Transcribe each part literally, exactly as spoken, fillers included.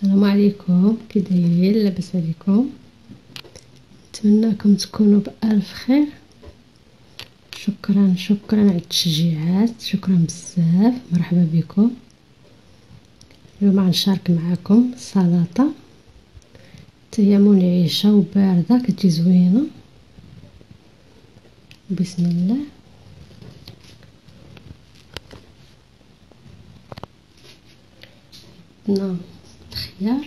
السلام عليكم، كي دايرين؟ لاباس عليكم؟ نتمنىكم تكونوا بألف خير. شكرا شكرا على التشجيعات، شكرا بزاف، مرحبا بكم. اليوم غنشارك معكم سلطه حتى هي منعشه وبارده، كتجي زوينه. بسم الله. عندنا الخيار،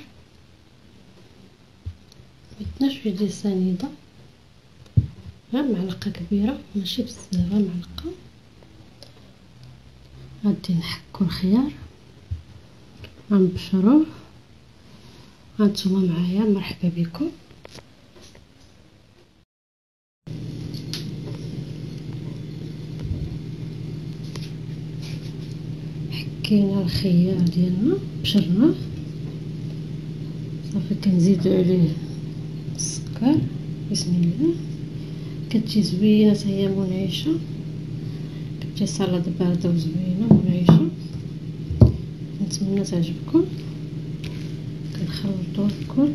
ميتناش جوج ديال السنيده، غير معلقه كبيره ماشي بزاف، غير معلقه. غادي نحكو الخيار، غنبشروه. هانتوما معايا، مرحبا بكم. حكينا الخيار ديالنا، بشرناه صافي. كنزيدو عليه السكر. بسم الله. كتجي زوينه حتى هي منعشه، كتجي سلطه بارده وزوينه منعشه. نتمنى تعجبكم. كنخلطو الكل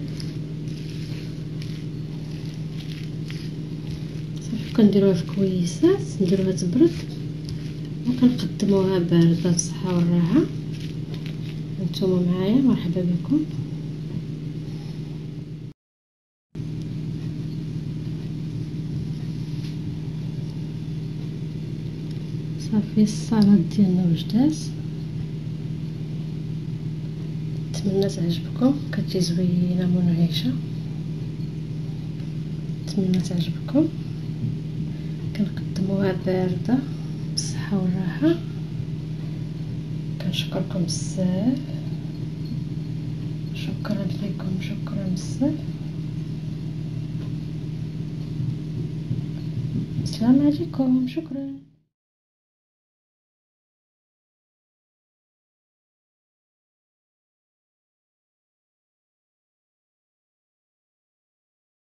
صافي، كنديروها في كويسات، نديروها تبرد وكنقدموها بارده بالصحه والراحه. نتوما معايا، مرحبا بكم. صافي السلطه ديالنا وجدات، نتمنى تعجبكم. كتجي زوينه منعشه، نتمنى تعجبكم. كنقدموها بارده بالصحه والراحه. كنشكركم بزاف، شكرا لكم، شكرا بزاف. السلام عليكم، شكرا.